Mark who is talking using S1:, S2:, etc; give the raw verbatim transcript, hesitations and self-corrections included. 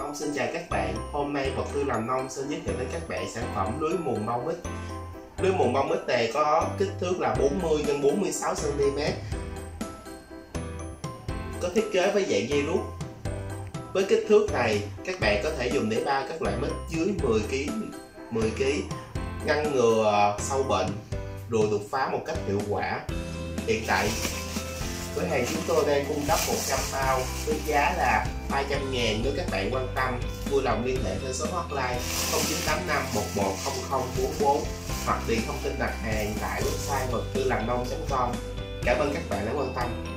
S1: Nông xin chào các bạn. Hôm nay Vật Tư Làm Nông xin giới thiệu đến các bạn sản phẩm lưới mùng bông mít. Lưới mùng bông mít này có kích thước là bốn mươi nhân bốn mươi sáu xăng ti mét, có thiết kế với dạng dây rút. Với kích thước này, các bạn có thể dùng để bao các loại mít dưới mười ki lô gam, mười ki lô gam, ngăn ngừa sâu bệnh, ruồi đục phá một cách hiệu quả. Hiện tại, cửa hàng chúng tôi đang cung cấp một trăm bao với giá là ba trăm ngàn. Nếu các bạn quan tâm, vui lòng liên hệ theo số hotline không chín tám năm một một không không bốn bốn hoặc điền thông tin đặt hàng tại website vật tư làm nông chấm com. Cảm ơn các bạn đã quan tâm.